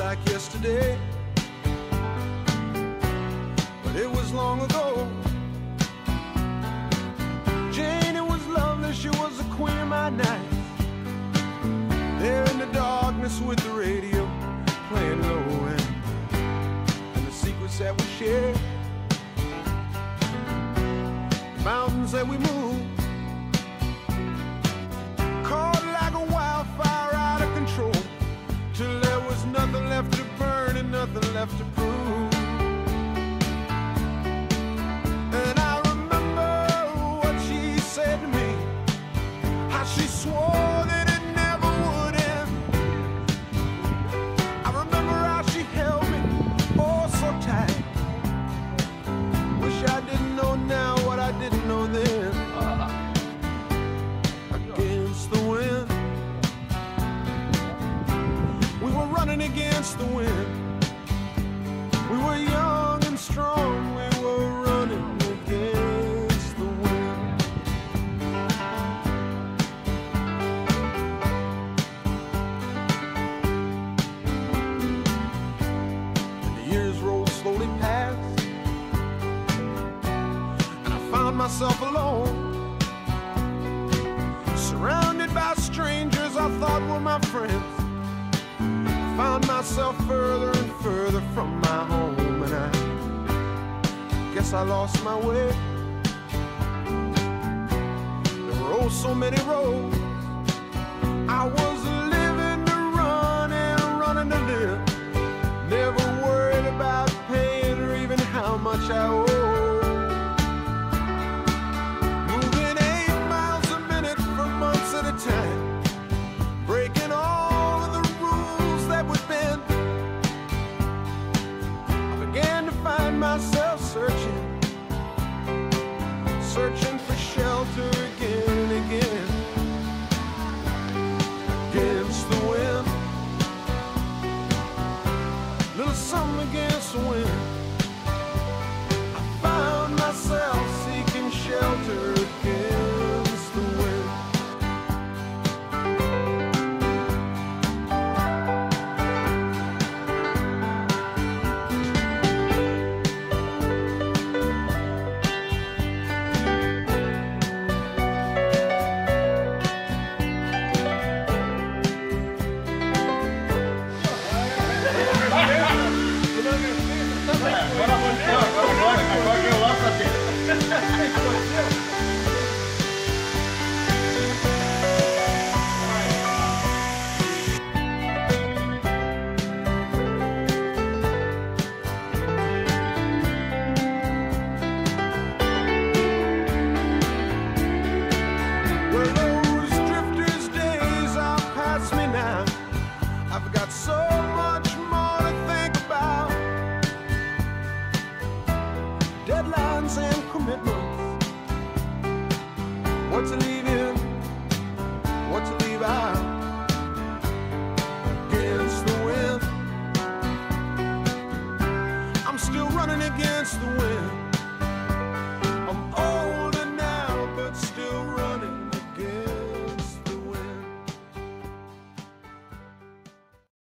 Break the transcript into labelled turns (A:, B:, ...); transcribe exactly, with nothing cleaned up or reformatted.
A: like yesterday, but it was long ago. Jane, it was lovely, she was the queen of my night. There in the darkness with the radio playing low end, and the secrets that we shared, the mountains that we moved, caught like a wildfire out of control, till there was nothing left to burn and nothing left to prove. And I remember what she said to me, how she swore that it never would end. I remember how she held me oh so tight. Wish I didn't know now what I didn't know then. Against the wind, we were running against the wind. We were young and strong, we were running against the wind. And the years rolled slowly past, and I found myself alone, surrounded by strangers I thought were my friends. Found myself further and further from my home, and I guess I lost my way. There were oh so many roads. I was living to run and running to live, never worried about paying or even how much I owed.